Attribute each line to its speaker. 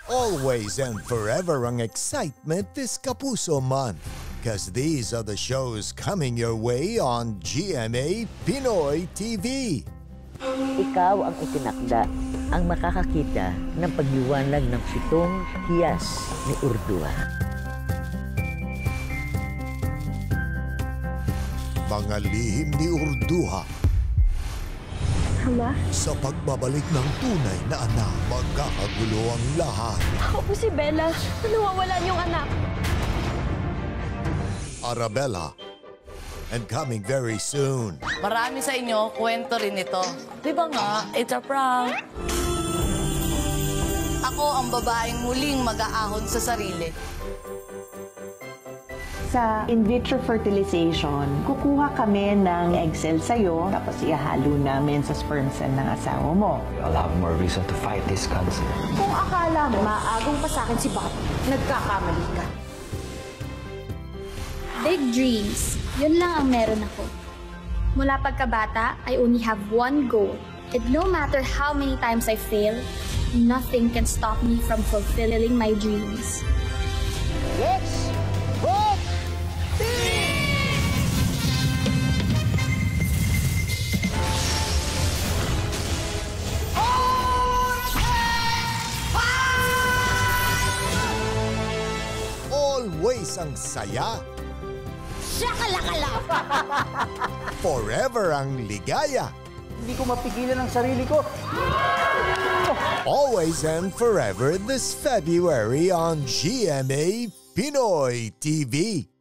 Speaker 1: Always and forever ang excitement this Kapuso month. Cause these are the shows coming your way on GMA Pinoy TV.
Speaker 2: Ikaw ang itinakda, ang makakakita ng pagliwanag ng 7 hiyas ni Urduja.
Speaker 1: Mga lihim ni Urduja.
Speaker 3: Ama?
Speaker 1: Sa pagbabalik ng tunay na anak, magkakagulo ang lahat.
Speaker 3: Ako po si Bella. Nawawalan yung anak.
Speaker 1: AraBella. And coming very soon.
Speaker 4: Marami sa inyo, kwento rin ito. Di ba nga, it's a prank. Ako ang babaeng muling mag-aahon sa sarili.
Speaker 5: Sa in vitro fertilization, kukuha kami ng egg cell sa'yo, tapos ihalo namin sa sperm cell ng asawa mo.
Speaker 6: I'll have more reason to fight this cancer.
Speaker 3: Kung akala mo, maagong pa sa akin si Bob, nagkakamali ka.
Speaker 7: Big dreams. Yun lang ang meron ako. Mula pagkabata, I only have one goal. And no matter how many times I fail, nothing can stop me from fulfilling my dreams.
Speaker 2: Let's vote!
Speaker 1: Always ang saya.
Speaker 3: Shakalakala!
Speaker 1: Forever ang ligaya.
Speaker 6: Hindi ko mapigilan ang sarili ko.
Speaker 1: Always and forever this February on GMA Pinoy TV.